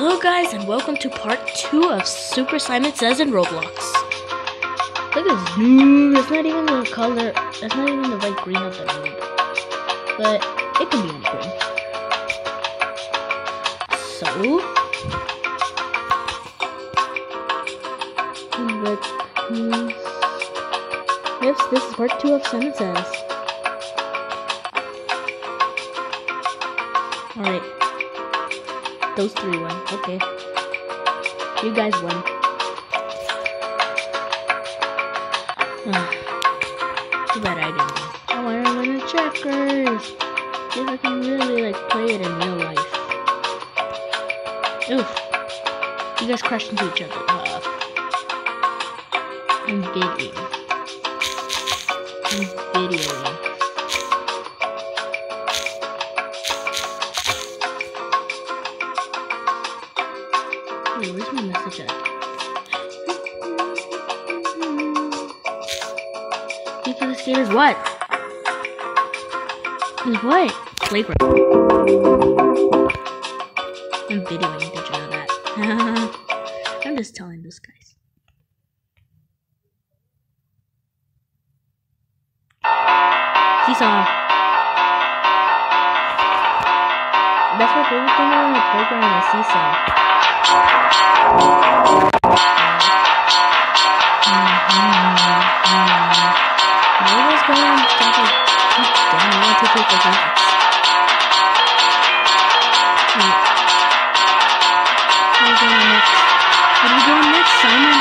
Hello guys, and welcome to part 2 of Super Simon Says in Roblox. Look at this noob. It's not even the color. It's not even the right green of the noob. But it can be any green. So yes, this is part 2 of Simon Says. Alright. Those three won. Okay. You guys won. Too bad I didn't win. I want to win the checkers. See if I can really play it in real life. Oof. You guys crashed into each other. I'm videoing. Wait, where's my message at? Feature this game is what? Is what? Playground. I'm videoing, did you know that? I'm just telling those guys. Seesaw. That's my favorite thing on the playground is seesaw. What's going on? Damn, I want to take the graphics. What are we doing next, Simon?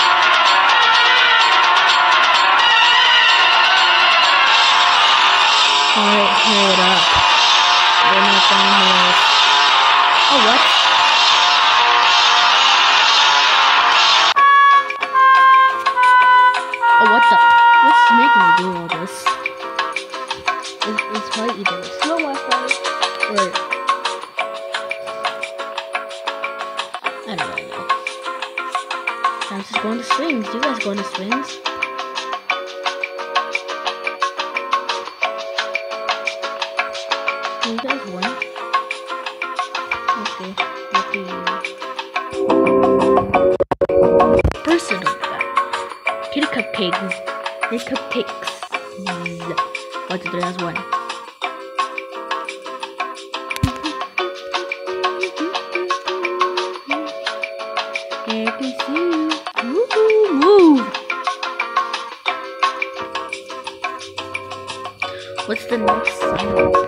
Alright, hold up. We're not down here. Oh, what? What's making me do all this? It's probably either slow Wi-Fi or I don't really know. I'm just going to swings. You guys going to swings? You guys won? Okay, lucky you. Personal. Kitty cupcakes. These cupcakes. 1, 2, 3, that's 1. I can see you. Woohoo! Move! What's the next song?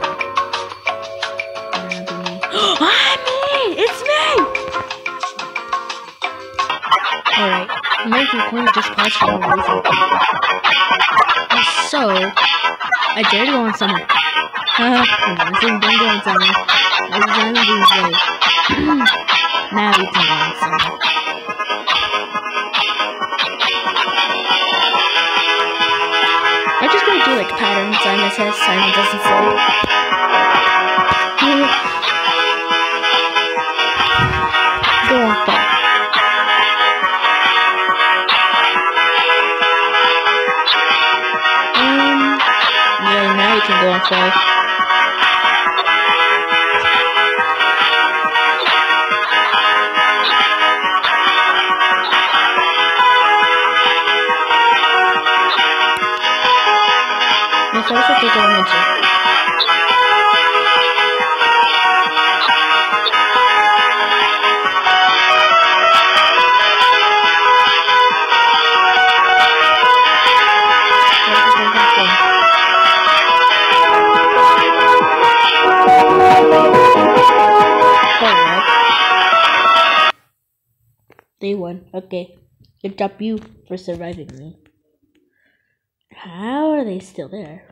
It's me! Alright. American Coin just paused for no reason. So, I dare to go on summer. Don't go on summer. Now you can go on summer. I'm just gonna do pattern. Simon says, Simon doesn't say. Go on fall. Now you can go on fall. That's also what they're going into. They won. Okay. Good job you for surviving me. How are they still there?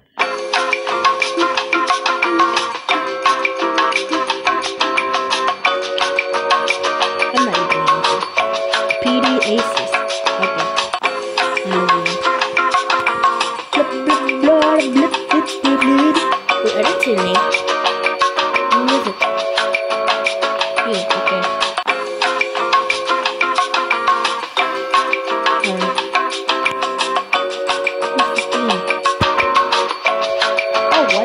I'm not even answering. PD Aces. Okay. Wait, are they tuning? What is it? Yeah, okay.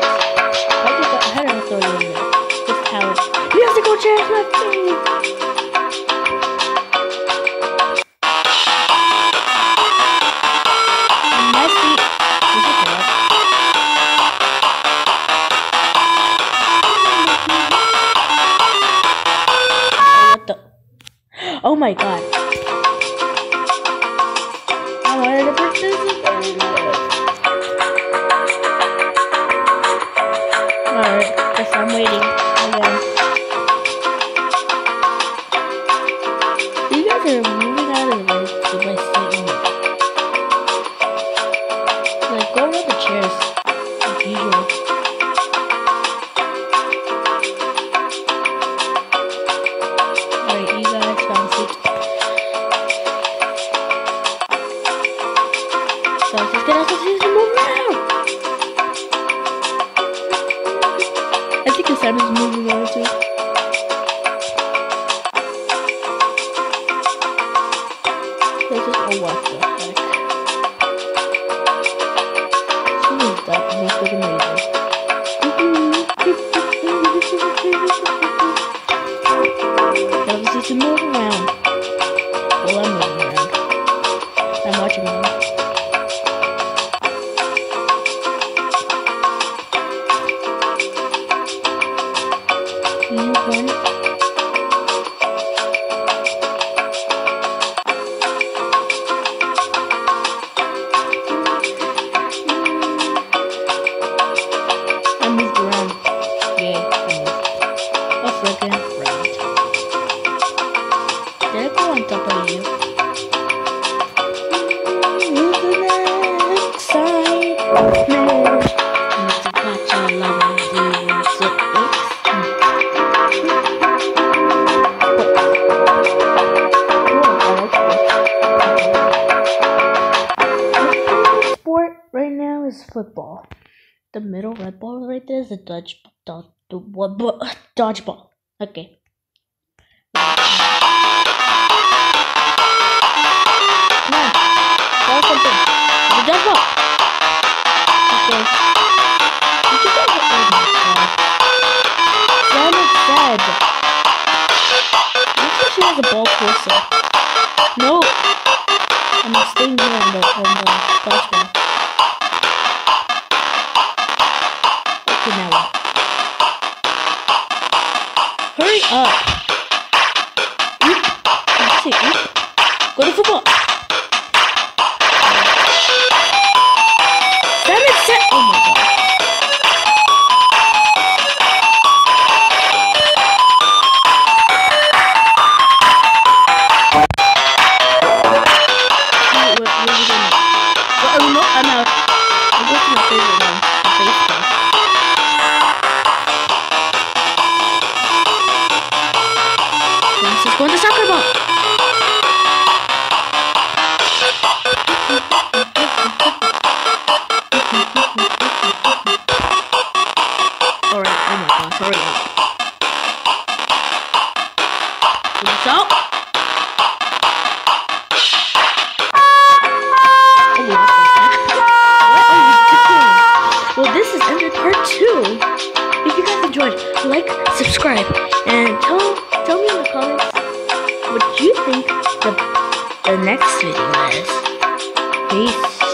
Musical chairs, my face! my god. I wanted to participate. Alright, guess I'm waiting again. You guys are moving out of the way to my sitting. Like, go around the chairs, like usual. Alright, you guys found seats. So let's just get out the seats and move around. I think the sound is moving around too. Let's just, oh, what the heck. That most of amazing. Obviously to move around. Well, I'm moving around. I'm watching them. You won. Football. The middle red ball right there is a dodgeball. Okay. Come on. Ball something. The dodgeball. Okay. Did you guys? Oh my god. Janet said. Looks like she has a ball closer. No. I'm staying here on the dodgeball. Now what? Hurry up! Oop. Let's see. Oop. Go to football. That is set. Oh my god. What are we doing? Oh no, I'm out. I'll go to my favorite one. The baseball. Go on the soccer ball. Alright, oh my gosh, hurry up. Put this out. Oh, what are you doing? Well, this is ended part 2. If you guys enjoyed, like, subscribe, and tell me in the comments what you think the next video is. Peace.